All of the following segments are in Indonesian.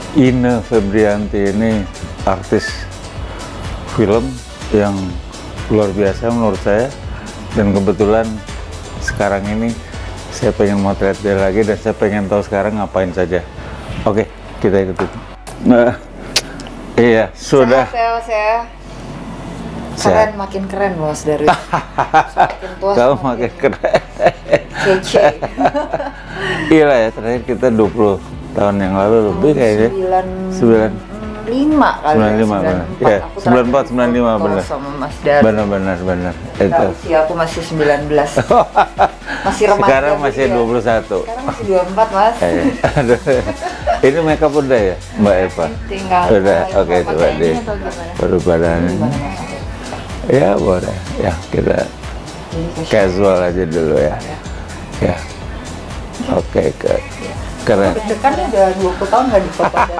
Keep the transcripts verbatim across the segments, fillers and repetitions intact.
Ine Febrianti ini artis film yang luar biasa menurut saya, dan kebetulan sekarang ini saya pengen motret dia lagi dan saya pengen tahu sekarang ngapain saja. Oke, kita ikutin. Nah, iya sudah. Sehat ya, Mas ya. Keren, makin keren Mas dari semakin tua. Kamu makin keren. Kece. Iya lah ya, terakhir kita dua puluh tahun yang lalu lebih kayaknya. sembilan lima kali. sembilan lima benar. Iya, sembilan empat sembilan lima benar. Sama Mas Dar. Benar benar benar. Itu. Usia aku masih sembilan belas. Masih remaja. Sekarang masih ya. dua puluh satu. Sekarang masih dua puluh empat, Mas. Eh, aduh. Ini makeup udah ya, Mbak Eva? Tinggal. Udah, oke okay, coba deh. Baru badannya. Ya boleh, ya kita casual aja dulu ya. Ya, oke okay, ke keren. Deg-degan udah dua puluh tahun nggak dipoto dari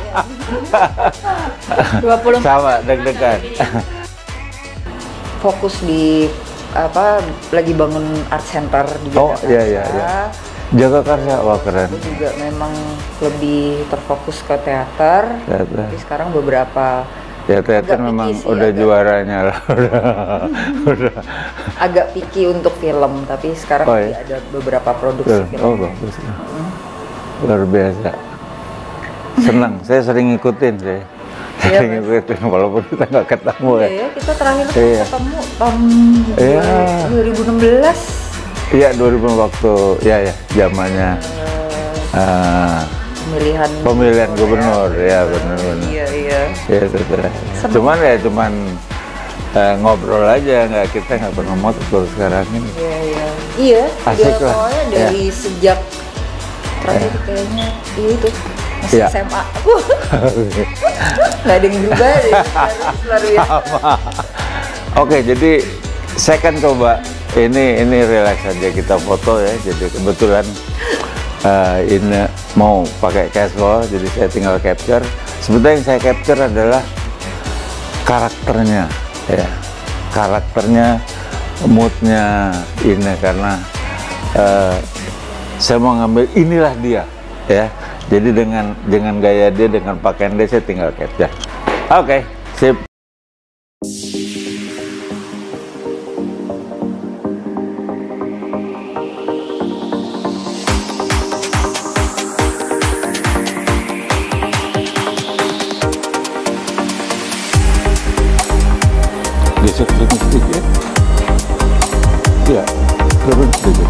dua puluh sama deg-degan. Fokus di apa, lagi bangun art center di Jakarta. Oh iya iya iya. Jagakarsa, wah keren. Aku juga memang lebih terfokus ke teater. Teater. Tapi sekarang beberapa ya teater memang sih, udah agak, juaranya lah. udah, udah. Agak picky untuk film, tapi sekarang oh, ya? Ada beberapa produksi Betul. film. Oh bagus. Mm. Luar biasa. Senang, saya sering ngikutin saya. Iya, sering ngikutin walaupun kita nggak ketemu iya, ya. Iya, kita terakhir iya. ketemu tahun iya. dua ribu enam belas. Iya, dua ribu waktu ya ya zamannya uh, uh, pemilihan pemilihan gubernur ya, benar-benar. Iya iya. Ya betul. Cuman ya cuman uh, ngobrol aja, nggak kita nggak pernah motor baru sekarang ini. Iya iya. Iya. Asik lah. Pokoknya dari ya. Sejak terakhir ya. Kayaknya iya itu masih ya. S M A. Nggak ada yang berubah deh. Luar biasa. Oke, jadi saya kan coba ini ini relax aja kita foto ya. Jadi kebetulan uh, ini mau pakai casual, jadi saya tinggal capture. Sebetulnya yang saya capture adalah karakternya, ya, karakternya, moodnya ini karena uh, saya mau ngambil inilah dia, ya. Jadi dengan dengan gaya dia, dengan pakaian dia, saya tinggal capture. Oke, okay, sip. Geser sedikit ya, ya turun sedikit.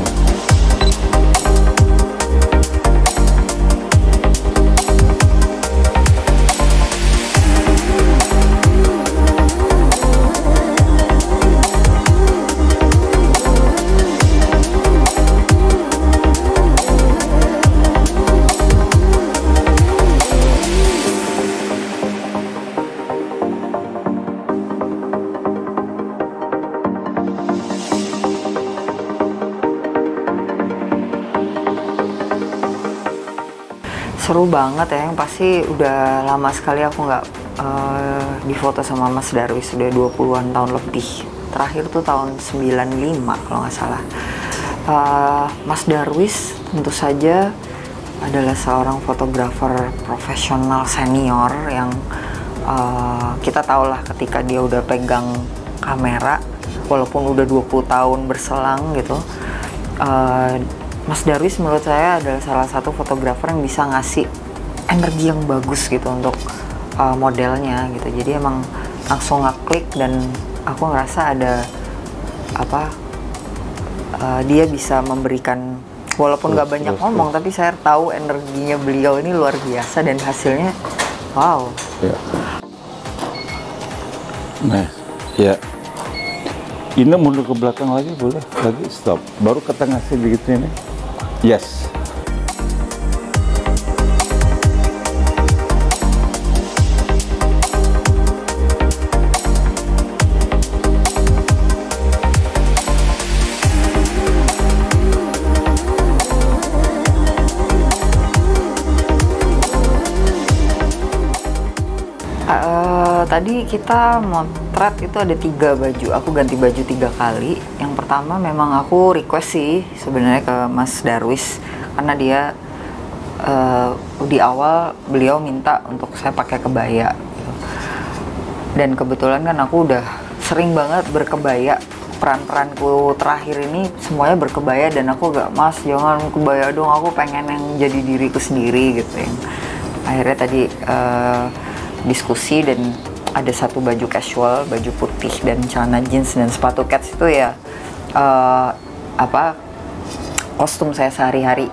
Seru banget ya, yang pasti udah lama sekali aku nggak uh, difoto sama Mas Darwis, sudah dua puluhan tahun lebih. Terakhir tuh tahun sembilan puluh lima kalau nggak salah. Uh, Mas Darwis tentu saja adalah seorang fotografer profesional senior yang uh, kita tahu lah ketika dia udah pegang kamera, walaupun udah dua puluh tahun berselang gitu. Uh, Mas Darwis menurut saya adalah salah satu fotografer yang bisa ngasih energi yang bagus gitu untuk uh, modelnya gitu. Jadi emang langsung ngeklik dan aku ngerasa ada apa uh, dia bisa memberikan, walaupun nggak banyak ngomong, tapi saya tahu energinya beliau ini luar biasa dan hasilnya wow. Ya. Nah, ya. Ini mundur ke belakang lagi boleh, lagi stop. Baru ke tengah sedikit ini. Yes. Uh, tadi kita motret itu ada tiga baju, aku ganti baju tiga kali. Yang pertama memang aku request sih sebenarnya ke Mas Darwis karena dia uh, di awal beliau minta untuk saya pakai kebaya gitu. Dan kebetulan kan aku udah sering banget berkebaya, peran-peranku terakhir ini semuanya berkebaya, dan aku gak, mas jangan kebaya dong, aku pengen yang jadi diriku sendiri gitu. Yang akhirnya tadi uh, diskusi dan ada satu baju casual, baju putih dan celana jeans dan sepatu kets itu ya uh, apa kostum saya sehari-hari.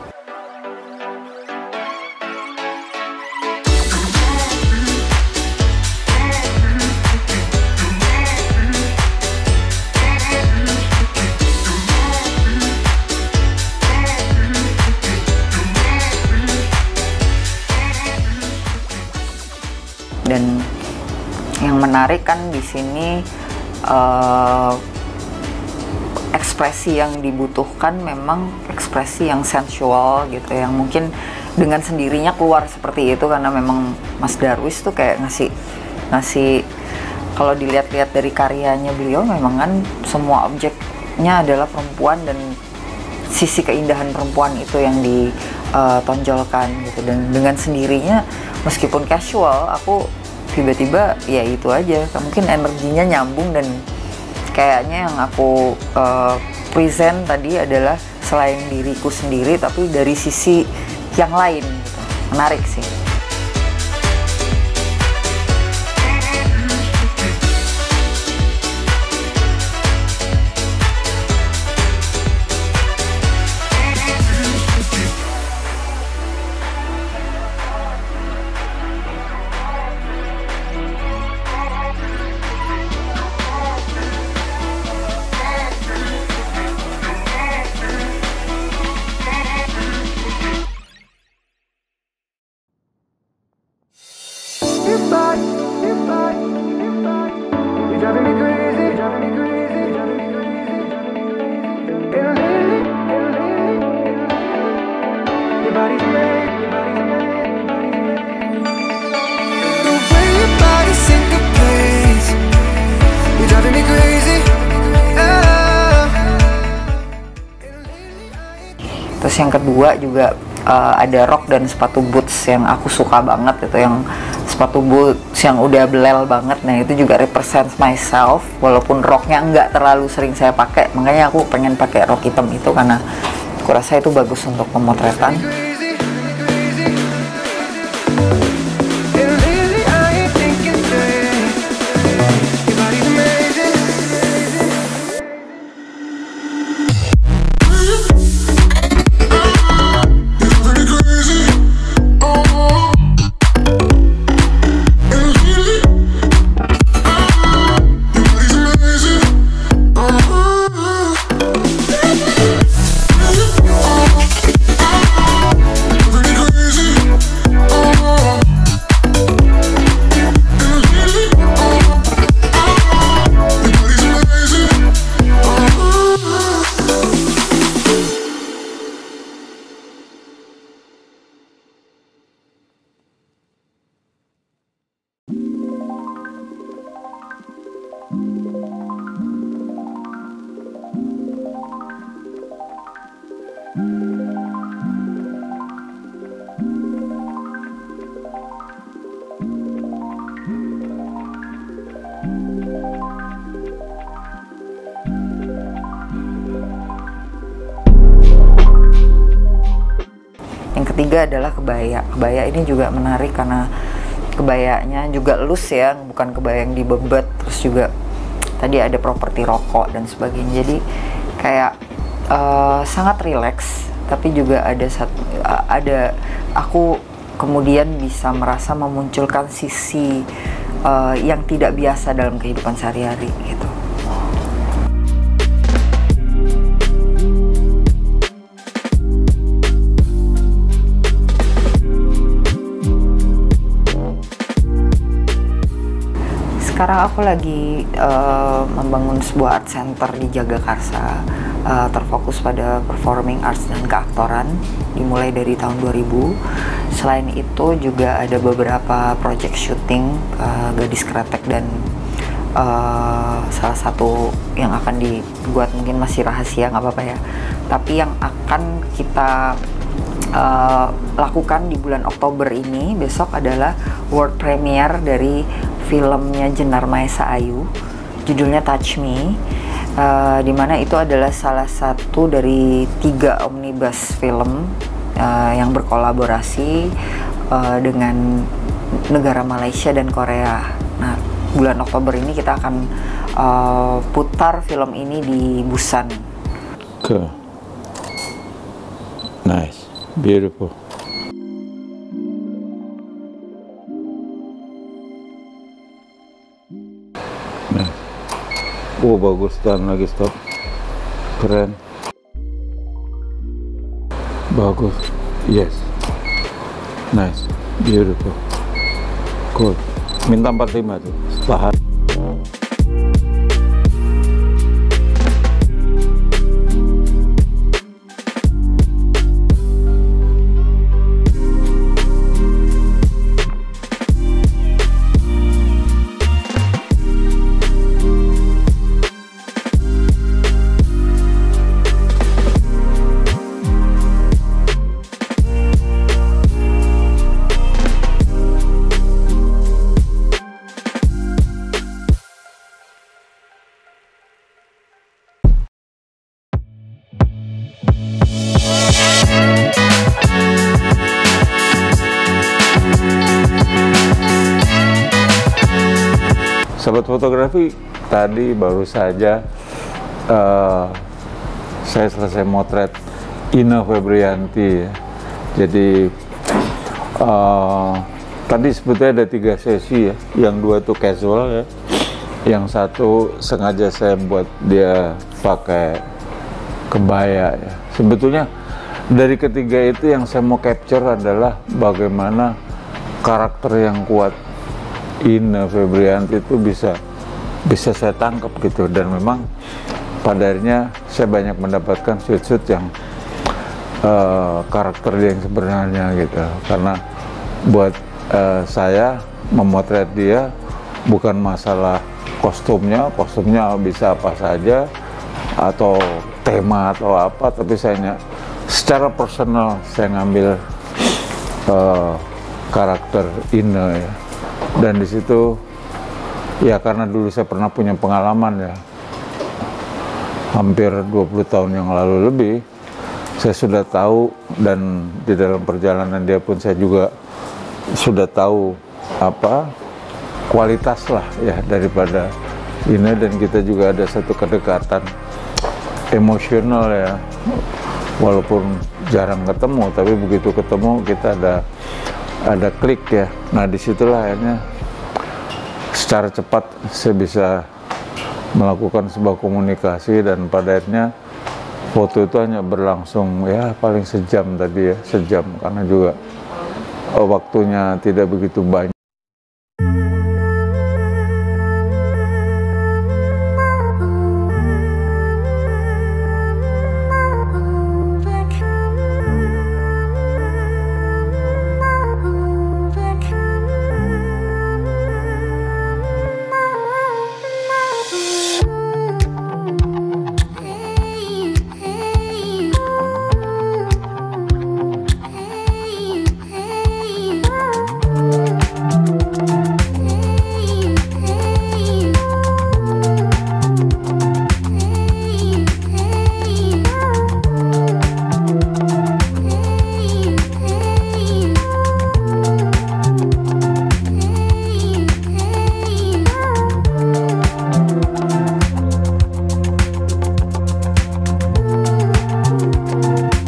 Dan yang menarik kan di sini uh, ekspresi yang dibutuhkan memang ekspresi yang sensual gitu, yang mungkin dengan sendirinya keluar seperti itu karena memang Mas Darwis tuh kayak ngasih ngasih kalau dilihat-lihat dari karyanya beliau memang kan semua objeknya adalah perempuan dan sisi keindahan perempuan itu yang ditonjolkan gitu. Dan dengan sendirinya meskipun casual, aku tiba-tiba ya itu aja, mungkin energinya nyambung, dan kayaknya yang aku uh, present tadi adalah selain diriku sendiri tapi dari sisi yang lain gitu. Menarik sih. Terus yang kedua juga uh, ada rok dan sepatu boots yang aku suka banget itu, yang sepatu boots yang udah belel banget. Nah itu juga represent myself, walaupun roknya nggak terlalu sering saya pakai, makanya aku pengen pakai rok hitam itu karena aku rasa itu bagus untuk pemotretan. Ketiga adalah kebaya. Kebaya ini juga menarik karena kebayanya juga loose ya, bukan kebaya yang dibebet. Terus juga tadi ada properti rokok dan sebagainya. Jadi kayak uh, sangat rileks, tapi juga ada satu uh, ada aku kemudian bisa merasa memunculkan sisi uh, yang tidak biasa dalam kehidupan sehari-hari gitu. Sekarang aku lagi uh, membangun sebuah art center di Jagakarsa, uh, terfokus pada performing arts dan keaktoran, dimulai dari tahun dua ribu. Selain itu juga ada beberapa project syuting uh, Gadis Kretek dan uh, salah satu yang akan dibuat mungkin masih rahasia, nggak apa-apa ya. Tapi yang akan kita uh, lakukan di bulan Oktober ini. Besok adalah world premiere dari filmnya Jenar Maesa Ayu, judulnya Touch Me, uh, dimana itu adalah salah satu dari tiga omnibus film uh, yang berkolaborasi uh, dengan negara Malaysia dan Korea. Nah, bulan Oktober ini kita akan uh, putar film ini di Busan. Cool. Nice, beautiful. Nah, oh bagus, dan lagi stop, keren, bagus, yes, nice, beautiful, cool. Minta empat puluh lima tuh, tahan. Sahabat fotografi, tadi baru saja uh, saya selesai motret Ina Febrianti ya. Jadi uh, tadi sebetulnya ada tiga sesi ya, yang dua tuh casual ya, yang satu sengaja saya buat dia pakai kebaya ya. Sebetulnya dari ketiga itu yang saya mau capture adalah bagaimana karakter yang kuat Ina Febrianti itu bisa bisa saya tangkap gitu, dan memang pada akhirnya saya banyak mendapatkan shoot-shoot yang uh, karakter dia yang sebenarnya gitu, karena buat uh, saya memotret dia bukan masalah kostumnya, kostumnya bisa apa saja atau tema atau apa, tapi saya secara personal saya ngambil uh, karakter Ina ya. Dan di situ ya, karena dulu saya pernah punya pengalaman ya, hampir dua puluh tahun yang lalu lebih, saya sudah tahu, dan di dalam perjalanan dia pun saya juga sudah tahu apa kualitas lah ya daripada ini, dan kita juga ada satu kedekatan emosional ya, walaupun jarang ketemu, tapi begitu ketemu kita ada ada klik ya. Nah, disitulah akhirnya secara cepat saya bisa melakukan sebuah komunikasi, dan pada akhirnya foto itu hanya berlangsung ya paling sejam tadi ya, sejam, karena juga oh, waktunya tidak begitu banyak.